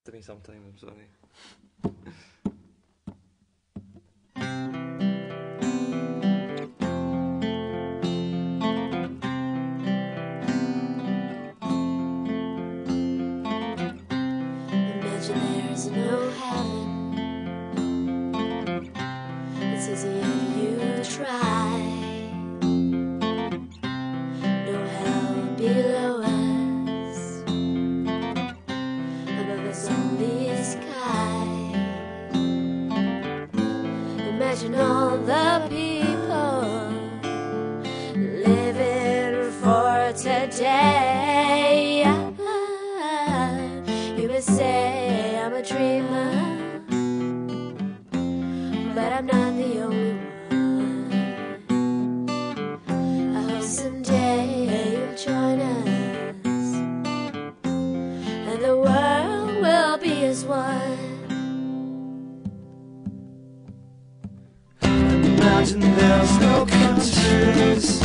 to me sometime, I'm sorry. Imagine there's no heaven. It's easy if you try. No hell below us. Above us only sky. Imagine all the people living for today. You may say I'm a dreamer, but I'm not the only one. I hope someday you'll join us, and the world will be as one. Imagine there's no countries.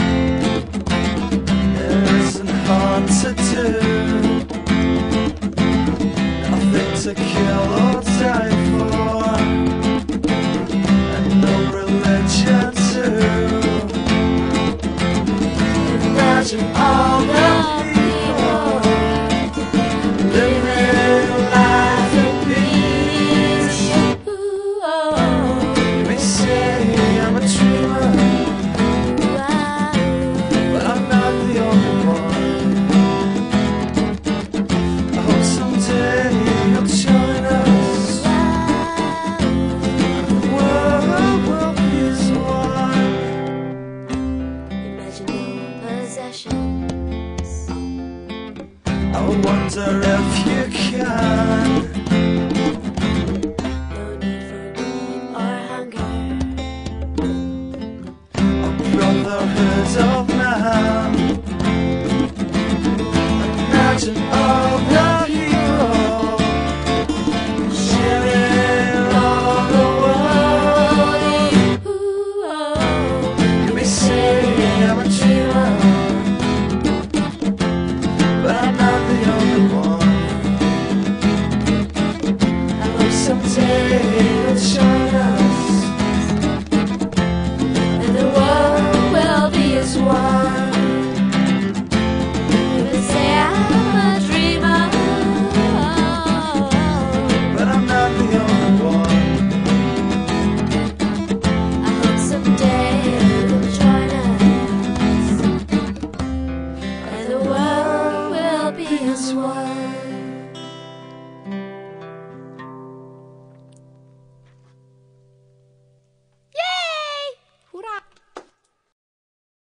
It isn't hard to do. Nothing to kill or die